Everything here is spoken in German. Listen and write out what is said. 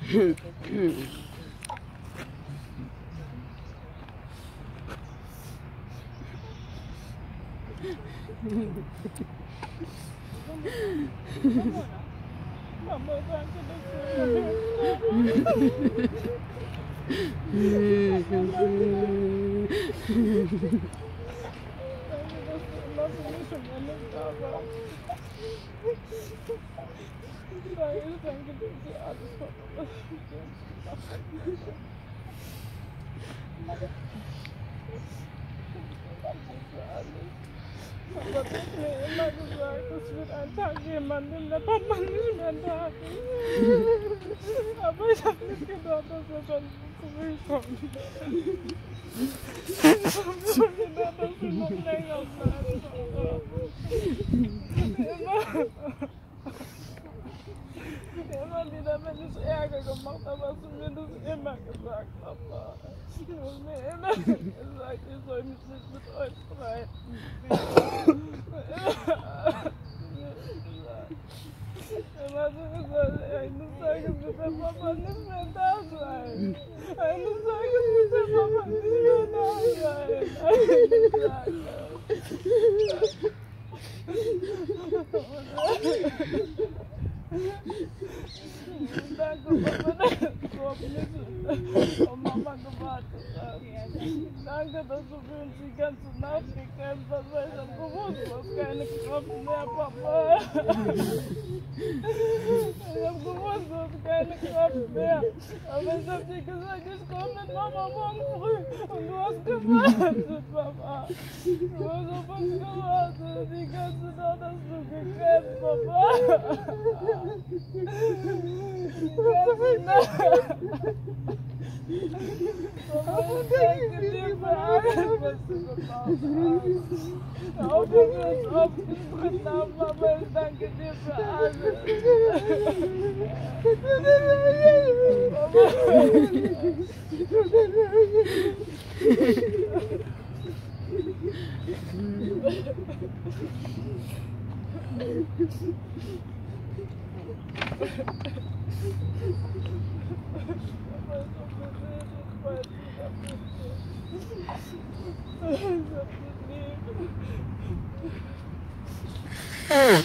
Mama, danke, dass immer für mich und alles da warst. Danke, dass du alles Papa hat mir immer gesagt, es wird ein Tag geben, an dem der Papa nicht mehr da ist. Aber ich habe nicht gedacht, dass er schon so früh kommt. Ich habe schon gedacht, dass er noch länger bleibt. Immer wieder, wenn ich Ärger gemacht habe, hast du mir das immer gesagt, Papa. Du hast mir immer gesagt, ich soll mich nicht mit euch streiten. Immer so gesagt, eines Tages wird der Papa nicht mehr da sein. Eines Tages wird der Papa nicht mehr da sein. Eines Tages. Danke, Papa, dass du auf mich und Mama gewartet hast. Danke, dass du für uns die ganze Nacht gekämpft hast, weil ich hab gewusst, du hast keine Kraft mehr, Papa. Ich hab gewusst, du hast keine Kraft mehr. Aber ich hab dir gesagt, ich komme mit Mama morgen früh. Und du hast gewartet, Papa. Du hast auf uns gewartet. Die ganze Nacht hast du gekämpft, Papa. Papa, danke dir für alles, was du gemacht hast. Auch wenn wir es oft gestritten haben, aber ich danke dir für alles. Ich hab dich lieb.